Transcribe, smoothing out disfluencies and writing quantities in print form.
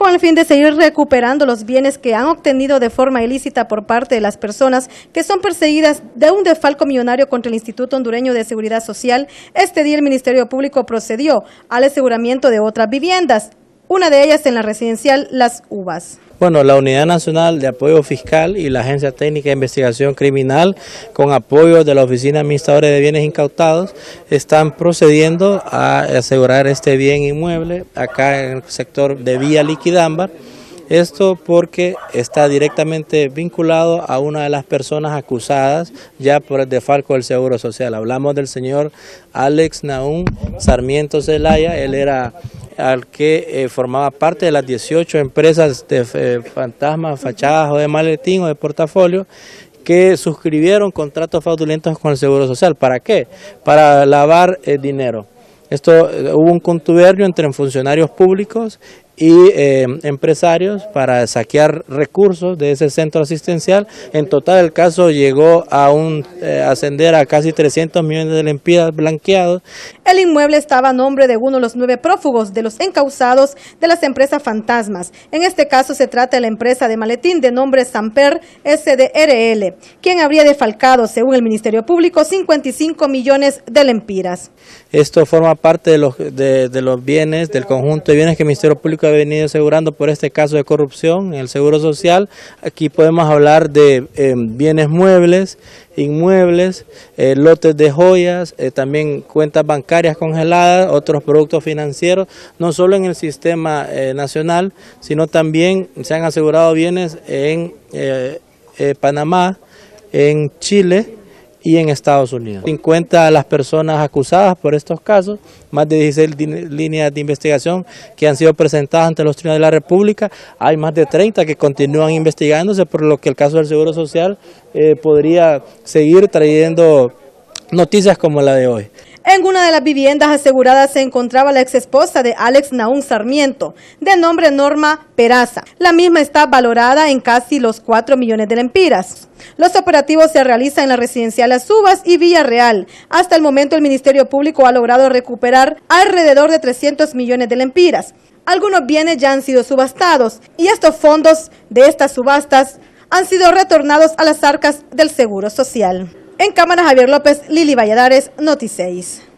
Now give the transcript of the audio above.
con el fin de seguir recuperando los bienes que han obtenido de forma ilícita por parte de las personas que son perseguidas de un desfalco millonario contra el Instituto Hondureño de Seguridad Social. Este día el Ministerio Público procedió al aseguramiento de otras viviendas, una de ellas en la residencial Las Uvas. Bueno, la Unidad Nacional de Apoyo Fiscal y la Agencia Técnica de Investigación Criminal, con apoyo de la Oficina Administradora de Bienes Incautados, están procediendo a asegurar este bien inmueble acá en el sector de Villa Liquidámbar. Esto porque está directamente vinculado a una de las personas acusadas ya por el desfalco del Seguro Social. Hablamos del señor Alex Nahum Sarmiento Zelaya. Él era al que formaba parte de las 18 empresas de fantasmas, fachadas o de maletín o de portafolio que suscribieron contratos fraudulentos con el Seguro Social. ¿Para qué? Para lavar dinero. Hubo un contubernio entre funcionarios públicos y empresarios para saquear recursos de ese centro asistencial. En total el caso llegó a ascender a casi 300 millones de lempiras blanqueados. El inmueble estaba a nombre de uno de los 9 prófugos de los encausados de las empresas fantasmas. En este caso se trata de la empresa de maletín de nombre Samper SDRL, quien habría defalcado, según el Ministerio Público, 55 millones de lempiras. Esto forma parte de los bienes, del conjunto de bienes que el Ministerio Público ha venido asegurando por este caso de corrupción en el Seguro Social. Aquí podemos hablar de bienes muebles, inmuebles, lotes de joyas, también cuentas bancarias congeladas, otros productos financieros, no solo en el sistema nacional, sino también se han asegurado bienes en Panamá, en Chile y en Estados Unidos. 50 las personas acusadas por estos casos, más de 16 líneas de investigación que han sido presentadas ante los tribunales de la República. Hay más de 30 que continúan investigándose, por lo que el caso del Seguro Social podría seguir trayendo noticias como la de hoy. En una de las viviendas aseguradas se encontraba la exesposa de Alex Nahum Sarmiento, de nombre Norma Peraza. La misma está valorada en casi los 4 millones de lempiras. Los operativos se realizan en la residencial Las Uvas y Villarreal. Hasta el momento el Ministerio Público ha logrado recuperar alrededor de 300 millones de lempiras. Algunos bienes ya han sido subastados y estos fondos de estas subastas han sido retornados a las arcas del Seguro Social. En cámara, Javier López, Lili Valladares, Noti 6.